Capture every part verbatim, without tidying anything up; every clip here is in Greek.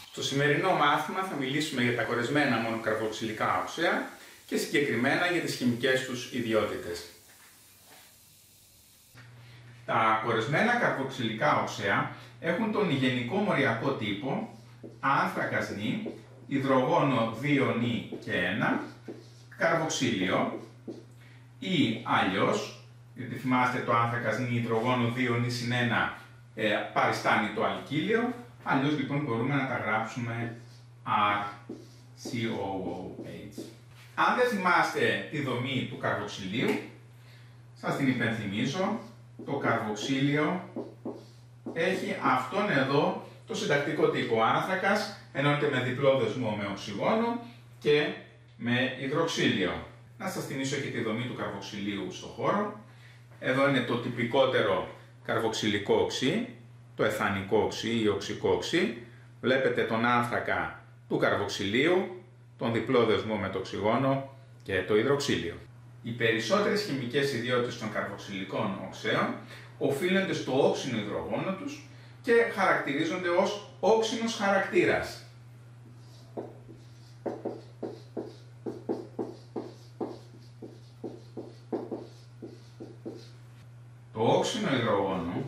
Στο σημερινό μάθημα θα μιλήσουμε για τα κορεσμένα μονοκαρβοξυλικά οξέα και συγκεκριμένα για τις χημικές τους ιδιότητες. Τα κορεσμένα καρβοξυλικά οξέα έχουν τον γενικό μοριακό τύπο άνθρακας νη, υδρογόνο δύο νη και ένα, καρβοξύλιο ή αλλιώς, γιατί θυμάστε το άνθρακας νη, υδρογόνο δύο νη συν ένα ε, παριστάνει το αλκύλιο, αλλιώς λοιπόν μπορούμε να τα γράψουμε αρ σι ο ο έιτς. Αν δεν θυμάστε τη δομή του καρβοξυλίου, σας την υπενθυμίζω. Το καρβοξύλιο έχει αυτόν εδώ το συντακτικό τύπο άνθρακας, ενώνεται με διπλό δεσμό με οξυγόνο και με υδροξύλιο. Να σας θυμίσω και τη δομή του καρβοξυλίου στο χώρο. Εδώ είναι το τυπικότερο καρβοξυλικό οξύ, το εθανικό οξύ ή οξικό οξύ. Βλέπετε τον άνθρακα του καρβοξυλίου, τον διπλό δεσμό με το οξυγόνο και το υδροξύλιο. Οι περισσότερες χημικές ιδιότητες των καρβοξυλικών οξέων οφείλονται στο όξινο υδρογόνο τους και χαρακτηρίζονται ως όξινος χαρακτήρας. Το όξινο υδρογόνο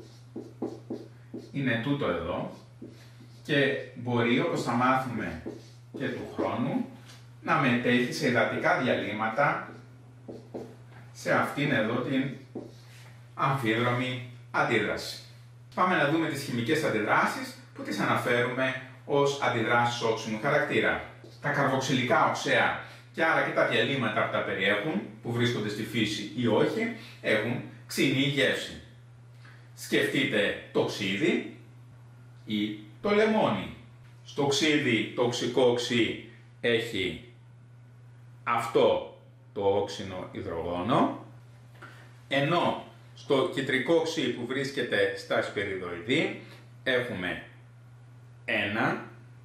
είναι τούτο εδώ και μπορεί, όπως θα μάθουμε και του χρόνου, να μετέχει σε υδατικά διαλύματα σε αυτήν εδώ την αμφίδρομη αντίδραση. Πάμε να δούμε τις χημικές αντιδράσεις που τις αναφέρουμε ως αντιδράσεις όξινου χαρακτήρα. Τα καρβοξυλικά οξέα και άρα και τα διαλύματα που τα περιέχουν, που βρίσκονται στη φύση ή όχι, έχουν ξινή γεύση. Σκεφτείτε το ξύδι ή το λεμόνι. Στο ξύδι το οξικό οξύ έχει αυτό το όξινο υδρογόνο, ενώ στο κιτρικό οξύ που βρίσκεται στα σπυριδοειδή έχουμε ένα,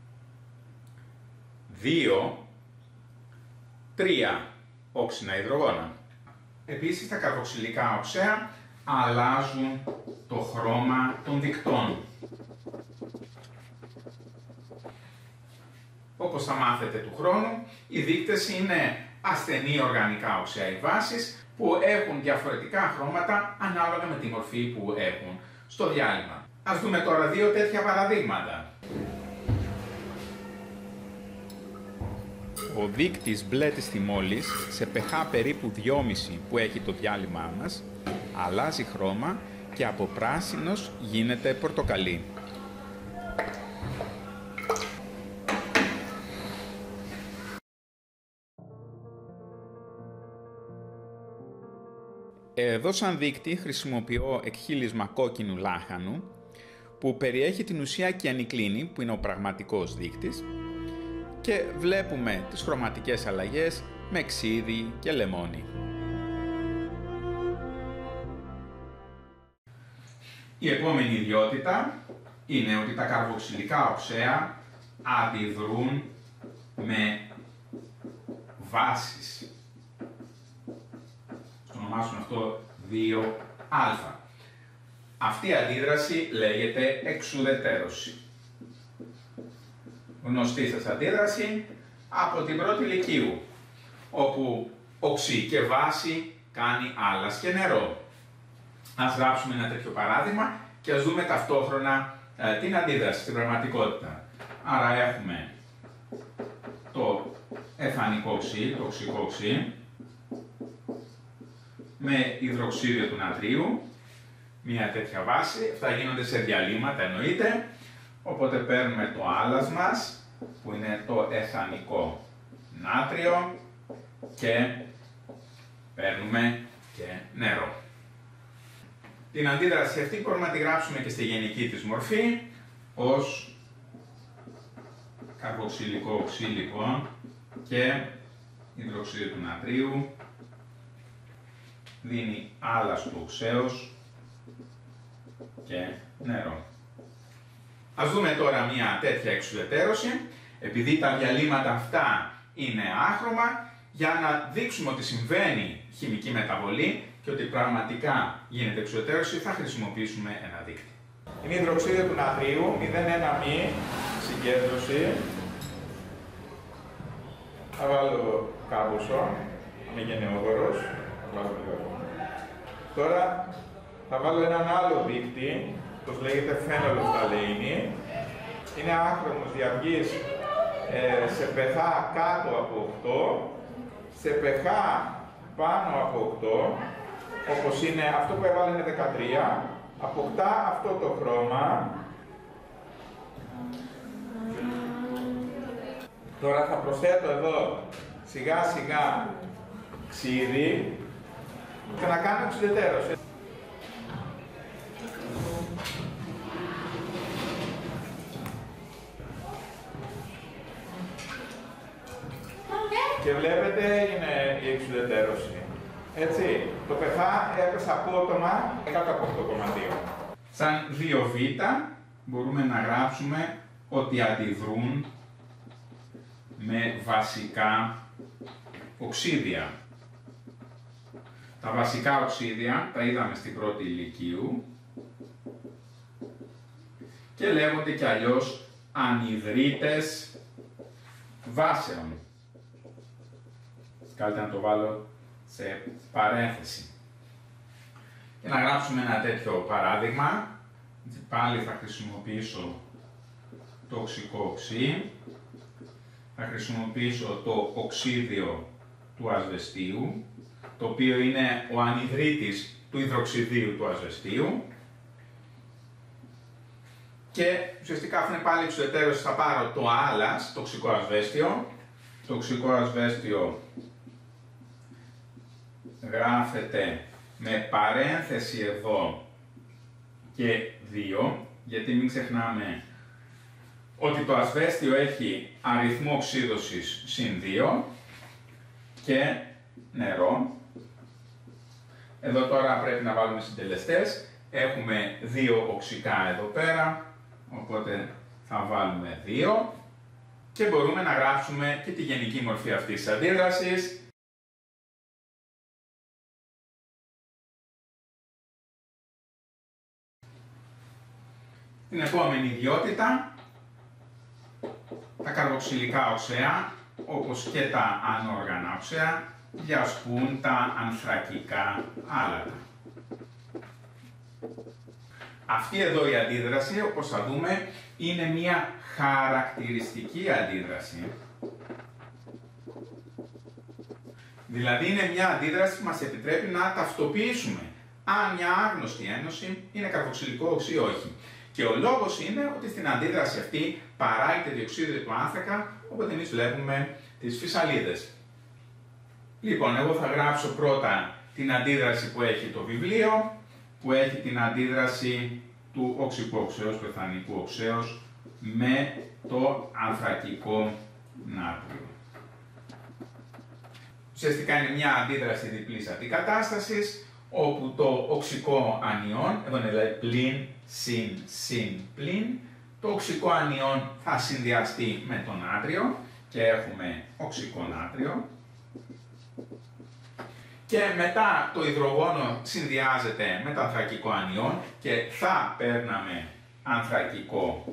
δύο, τρία όξινα υδρογόνα. Επίσης τα καρβοξυλικά οξέα αλλάζουν το χρώμα των δικτών. Όπως θα μάθετε του χρόνου, οι δείκτες είναι ασθενή οργανικά οξέα ή βάσεις που έχουν διαφορετικά χρώματα ανάλογα με τη μορφή που έχουν στο διάλειμμα. Ας δούμε τώρα δύο τέτοια παραδείγματα. Ο δείκτης μπλε της θυμόλης σε pH περίπου δυόμισι που έχει το διάλειμμά μας αλλάζει χρώμα και από πράσινος γίνεται πορτοκαλί. Εδώ σαν δείκτη χρησιμοποιώ εκχύλισμα κόκκινου λάχανου που περιέχει την ουσία κυανικλίνη που είναι ο πραγματικός δείκτης και βλέπουμε τις χρωματικές αλλαγές με ξύδι και λεμόνι. Η επόμενη ιδιότητα είναι ότι τα καρβοξυλικά οξέα αντιδρούν με βάσεις. Το ονομάσουμε αυτό δύο α. Αυτή η αντίδραση λέγεται εξουδετέρωση. Γνωστή σας αντίδραση από την πρώτη λυκείου, όπου οξύ και βάση κάνει άλας και νερό. Ας γράψουμε ένα τέτοιο παράδειγμα και ας δούμε ταυτόχρονα ε, την αντίδραση στην πραγματικότητα. Άρα έχουμε το εθανικό οξύ, το οξικό οξύ, με υδροξίδιο του νατρίου, μια τέτοια βάση, αυτά γίνονται σε διαλύματα εννοείται, οπότε παίρνουμε το άλας μας, που είναι το εθανικό νάτριο και παίρνουμε και νερό. Την αντίδραση αυτή μπορούμε να τη γράψουμε και στη γενική της μορφή ως καρβοξυλικό οξύ λοιπόν και υδροξίδιο του νατρίου δίνει άλας του οξέως και νερό. Ας δούμε τώρα μια τέτοια εξουδετέρωση, επειδή τα διαλύματα αυτά είναι άχρωμα, για να δείξουμε ότι συμβαίνει χημική μεταβολή και ότι πραγματικά γίνεται εξουδετέρωση, θα χρησιμοποιήσουμε ένα δείκτη. Είναι υδροξίδιο του νατρίου, μηδέν ένα μη, συγκέντρωση. Θα βάλω κάμποσο, είμαι γενναιόδωρος. Τώρα θα βάλω έναν άλλο δείκτη, πως λέγεται φένολοφθαλεΐνη. Είναι άχρωμος διαυγής ε, σε pH κάτω από οκτώ, σε pH πάνω από οκτώ, όπως είναι αυτό που έβαλε είναι δεκατρία, αποκτά αυτό το χρώμα. Τώρα θα προσθέτω εδώ σιγά σιγά ξύδι και να κάνω εξουδετερώση. Και βλέπετε είναι η εξουδετερώση. Έτσι, το pH έπεσε απότομα κάτω από οκτώ κόμμα δύο. Σαν δύο β μπορούμε να γράψουμε ότι αντιδρούν με βασικά οξύδια. Τα βασικά οξύδια τα είδαμε στην πρώτη ηλικίου και λέγονται κι αλλιώς ανιδρύτες βάσεων. Καλύτερα να το βάλω σε παρένθεση. Και να γράψουμε ένα τέτοιο παράδειγμα. Πάλι θα χρησιμοποιήσω το οξικό οξύ. Θα χρησιμοποιήσω το οξύδιο του ασβεστίου, το οποίο είναι ο ανιδρύτης του υδροξιδίου του ασβεστίου. Και ουσιαστικά αφού είναι πάλι εξουδετερώση θα πάρω το άλας, το οξικό ασβέστιο. Το οξικό ασβέστιο γράφεται με παρένθεση εδώ και δύο, γιατί μην ξεχνάμε ότι το ασβέστιο έχει αριθμό οξύδωσης συν δύο και νερό. Εδώ τώρα πρέπει να βάλουμε συντελεστές. Έχουμε δύο οξικά εδώ πέρα, οπότε θα βάλουμε δύο και μπορούμε να γράψουμε και τη γενική μορφή αυτής της αντίδρασης. Την επόμενη ιδιότητα, τα καρποξυλικά οξέα, όπως και τα ανόργανα οξέα, διασπούν τα ανθρακικά άλατα. Αυτή εδώ η αντίδραση, όπως θα δούμε, είναι μια χαρακτηριστική αντίδραση. Δηλαδή είναι μια αντίδραση που μας επιτρέπει να ταυτοποιήσουμε αν μια άγνωστη ένωση είναι καρποξυλικό οξύ ή όχι. Και ο λόγος είναι ότι στην αντίδραση αυτή παράγεται διοξείδιο του άνθρακα, οπότε εμείς βλέπουμε τις φυσαλίδες. Λοιπόν, εγώ θα γράψω πρώτα την αντίδραση που έχει το βιβλίο, που έχει την αντίδραση του οξικού οξέως, του εθανικού οξέως, με το ανθρακικό νάτριο. Ουσιαστικά είναι μια αντίδραση διπλής αντικατάστασης, όπου το οξικό ανιόν, εδώ είναι δηλαδή πλην, συν, συν, πλην, το οξικό ανιόν θα συνδυαστεί με το νάτριο και έχουμε οξικό νάτριο. Και μετά το υδρογόνο συνδυάζεται με το ανθρακικό ανιόν και θα παίρναμε ανθρακικό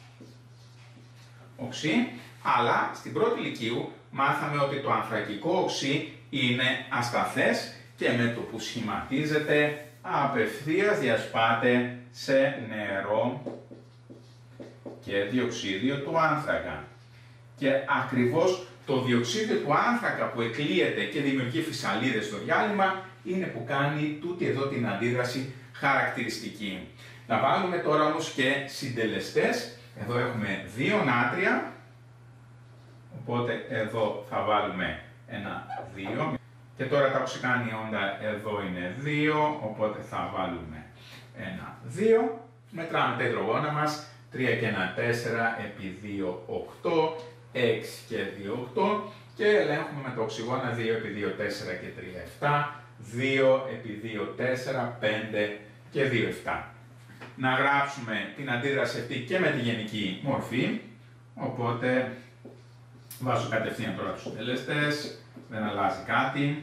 οξύ, αλλά στην πρώτη ηλικίου μάθαμε ότι το ανθρακικό οξύ είναι ασταθές και με το που σχηματίζεται απευθείας διασπάται σε νερό και διοξίδιο του άνθρακα. Και ακριβώς το διοξίδιο του άνθρακα που εκλείεται και δημιουργεί φυσαλίδες στο διάλειμμα είναι που κάνει τούτη εδώ την αντίδραση χαρακτηριστική. Να βάλουμε τώρα όμως και συντελεστές. Εδώ έχουμε δύο νάτρια, οπότε εδώ θα βάλουμε ένα δύο. Και τώρα τα οξικά ανιόντα εδώ είναι δύο, οπότε θα βάλουμε ένα δύο. Μετράμε τα υδρογόνα μας, τρία και ένα τέσσερα επί δύο οκτώ, έξι και δύο οκτώ και ελέγχουμε με το οξυγόνα δύο επί δύο τέσσερα και τρία επτά, δύο επί δύο τέσσερα, πέντε και δύο επτά. Να γράψουμε την αντίδραση αυτή και με τη γενική μορφή, οπότε βάζω κατευθείαν τώρα τους συντελεστές, δεν αλλάζει κάτι.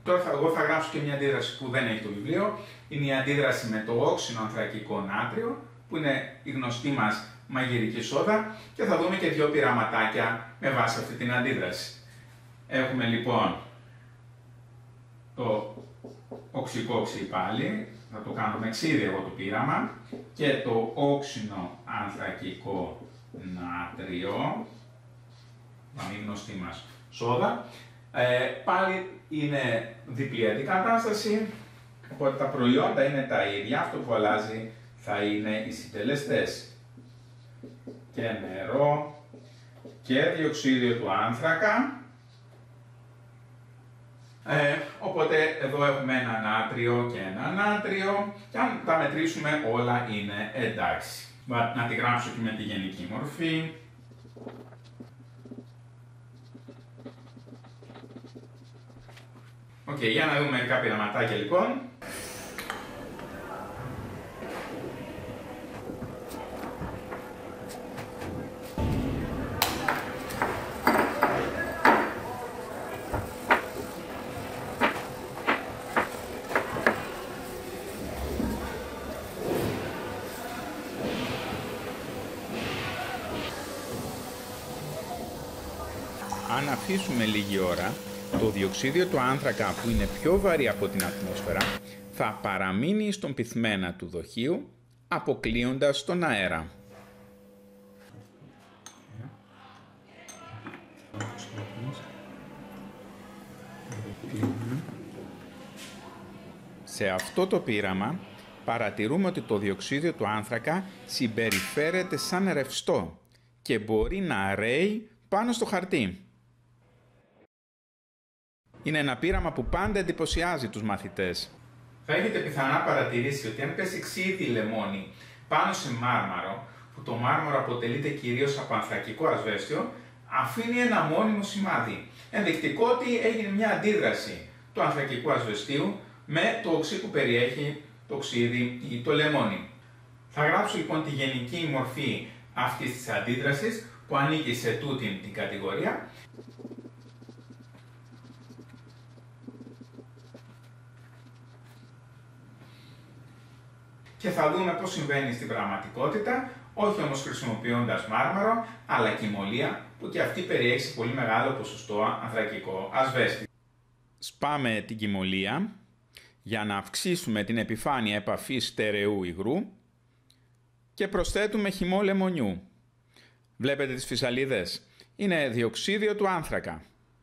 Τώρα θα, εγώ θα γράψω και μια αντίδραση που δεν έχει το βιβλίο. Είναι η αντίδραση με το όξινο ανθρακικό νάτριο, που είναι η γνωστή μας μαγειρική σόδα, και θα δούμε και δύο πειραματάκια με βάση αυτή την αντίδραση. Έχουμε λοιπόν το οξικό οξύ πάλι, θα το κάνω με ξύδι εγώ το πείραμα, και το όξινο ανθρακικό νάτριο, η γνωστή μας σόδα. Ε, πάλι είναι διπλή αντικατάσταση, οπότε τα προϊόντα είναι τα ίδια, αυτό που αλλάζει θα είναι οι συντελεστές. Και νερό και διοξείδιο του άνθρακα. Ε, οπότε εδώ έχουμε ένα νάτριο και ένα νάτριο, και αν τα μετρήσουμε όλα είναι εντάξει. Να τη γράψω και με τη γενική μορφή. Οκ, okay, για να δούμε μερικά πειραματάκια λοιπόν. Αν αφήσουμε λίγη ώρα, το διοξείδιο του άνθρακα, που είναι πιο βαρύ από την ατμόσφαιρα, θα παραμείνει στον πυθμένα του δοχείου, αποκλείοντας τον αέρα. Σε αυτό το πείραμα παρατηρούμε ότι το διοξείδιο του άνθρακα συμπεριφέρεται σαν ρευστό και μπορεί να ρέει πάνω στο χαρτί. Είναι ένα πείραμα που πάντα εντυπωσιάζει τους μαθητές. Θα έχετε πιθανά παρατηρήσει ότι αν πέσει ξύδι λεμόνι πάνω σε μάρμαρο, που το μάρμαρο αποτελείται κυρίως από ανθρακικό ασβέστιο, αφήνει ένα μόνιμο σημάδι. Ενδεικτικό ότι έγινε μια αντίδραση του ανθρακικού ασβεστίου με το οξύ που περιέχει το ξύδι ή το λεμόνι. Θα γράψω λοιπόν τη γενική μορφή αυτής της αντίδρασης που ανήκει σε τούτην την κατηγορία. Και θα δούμε πώς συμβαίνει στην πραγματικότητα, όχι όμως χρησιμοποιώντας μάρμαρο, αλλά κυμολία, που και αυτή περιέχει σε πολύ μεγάλο ποσοστό ανθρακικό ασβέστη. Σπάμε την κυμολία για να αυξήσουμε την επιφάνεια επαφής στερεού υγρού και προσθέτουμε χυμό λεμονιού. Βλέπετε τις φυσαλίδες, είναι διοξείδιο του άνθρακα.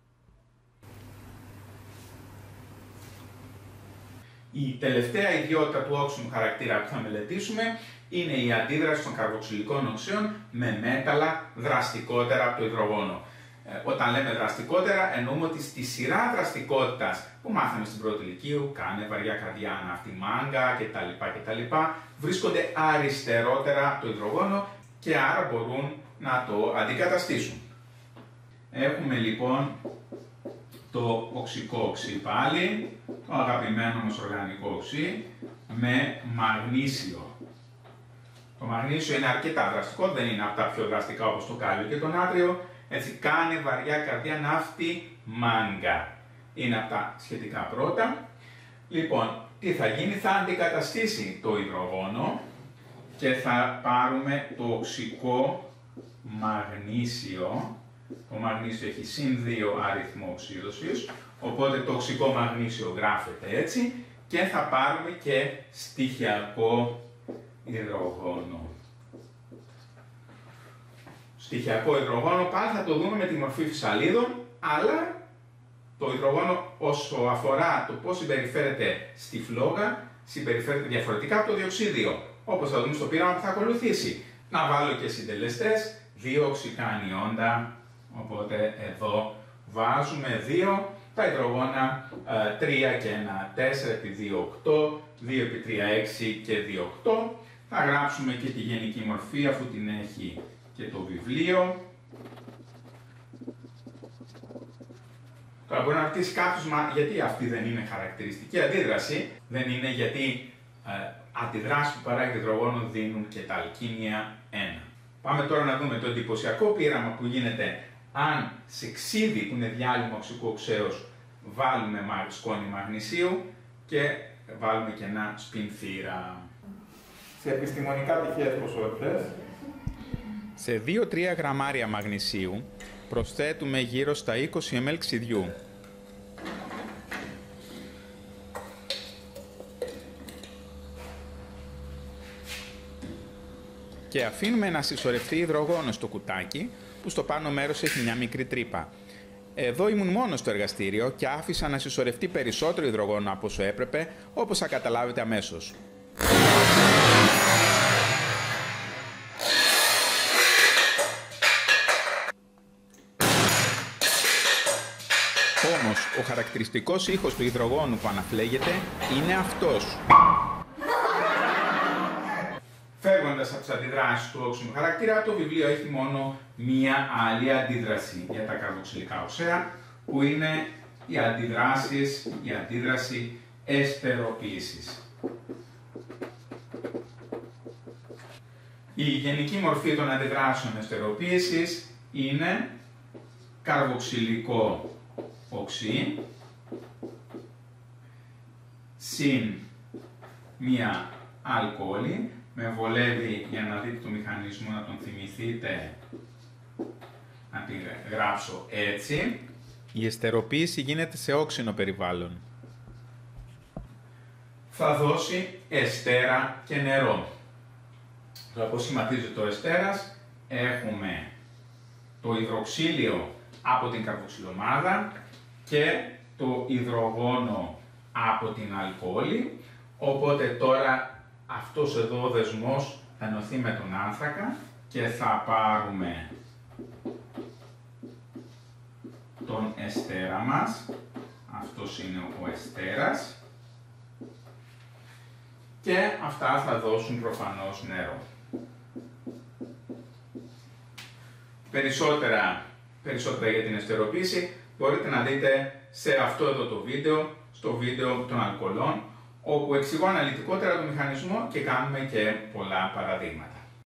Η τελευταία ιδιότητα του όξινου χαρακτήρα που θα μελετήσουμε είναι η αντίδραση των καρβοξυλικών οξέων με μέταλλα δραστικότερα από το υδρογόνο. Ε, όταν λέμε δραστικότερα, εννοούμε ότι στη σειρά δραστικότητας που μάθαμε στην πρώτη λυκείου, κάνε βαριά καρδιά, ναύτη, μάγκα κτλ. κτλ. Βρίσκονται αριστερότερα από το υδρογόνο και άρα μπορούν να το αντικαταστήσουν. Έχουμε λοιπόν το οξικό οξύ πάλι, το αγαπημένο μας οργανικό οξύ, με μαγνήσιο. Το μαγνήσιο είναι αρκετά δραστικό, δεν είναι από τα πιο δραστικά όπως το κάλιο και το νάτριο. Έτσι, κάνε βαριά καρδιά, ναύτη, μάγκα. Είναι από τα σχετικά πρώτα. Λοιπόν, τι θα γίνει, θα αντικαταστήσει το υδρογόνο και θα πάρουμε το οξικό μαγνήσιο. Το μαγνήσιο έχει συν δύο αριθμό οξύδωσης, οπότε το οξικό μαγνήσιο γράφεται έτσι, και θα πάρουμε και στοιχειακό υδρογόνο. Στοιχειακό υδρογόνο πάλι θα το δούμε με τη μορφή φυσαλίδων, αλλά το υδρογόνο όσο αφορά το πώς συμπεριφέρεται στη φλόγα, συμπεριφέρεται διαφορετικά από το διοξίδιο, όπως θα δούμε στο πείραμα που θα ακολουθήσει. Να βάλω και συντελεστές, δύο οξικά ανιόντα, οπότε εδώ βάζουμε δύο, τα υδρογόνα τρία και ένα τέσσερα επί δύο οκτώ, δύο επί τρία έξι και δύο οκτώ. Θα γράψουμε και τη γενική μορφή αφού την έχει και το βιβλίο. Τώρα μπορεί να ρωτήσει κάποιος, μα γιατί αυτή δεν είναι χαρακτηριστική αντίδραση? Δεν είναι, γιατί ε, αντιδράσεις που παράγει το υδρογόνο δίνουν και τα αλκίνια ένα. Πάμε τώρα να δούμε το εντυπωσιακό πείραμα που γίνεται αν σε ξύδι που είναι διάλειμμα οξικού οξέως βάλουμε σκόνη μαγνησίου και βάλουμε και ένα σπινθήρα. Σε επιστημονικά τυχαίες ποσότητες, σε δύο με τρία γραμμάρια μαγνησίου προσθέτουμε γύρω στα είκοσι μιλιλίτρα ξυδιού. Και αφήνουμε να συσσωρευτεί υδρογόνο στο κουτάκι, που στο πάνω μέρος έχει μια μικρή τρύπα. Εδώ ήμουν μόνος στο εργαστήριο και άφησα να συσσωρευτεί περισσότερο υδρογόνο από όσο έπρεπε, όπως θα καταλάβετε αμέσως. Όμως, ο χαρακτηριστικός ήχος του υδρογόνου που αναφλέγεται είναι αυτός. Φεύγοντας από τις αντιδράσεις του όξινου χαρακτήρα, το βιβλίο έχει μόνο μία άλλη αντίδραση για τα καρβοξυλικά οξέα, που είναι οι αντιδράσεις, η αντίδραση εστεροποίησης. Η γενική μορφή των αντιδράσεων εστεροποίησης είναι καρβοξυλικό οξύ συν μία αλκοόλη. Με βολεύει για να δείτε το μηχανισμό, να τον θυμηθείτε, να την γράψω έτσι. Η εστεροποίηση γίνεται σε όξινο περιβάλλον. Θα δώσει εστέρα και νερό. Τώρα πώς σχηματίζεται ο εστέρας? Έχουμε το υδροξύλιο από την καρβοξυλομάδα και το υδρογόνο από την αλκοόλη. Οπότε τώρα αυτός εδώ ο δεσμός θα ενωθεί με τον άνθρακα και θα πάρουμε τον εστέρα μας. Αυτός είναι ο εστέρας. Και αυτά θα δώσουν προφανώς νερό. Περισσότερα, περισσότερα για την εστεροποίηση μπορείτε να δείτε σε αυτό εδώ το βίντεο, στο βίντεο των αλκοολών, όπου εξηγώ αναλυτικότερα το μηχανισμό και κάνουμε και πολλά παραδείγματα.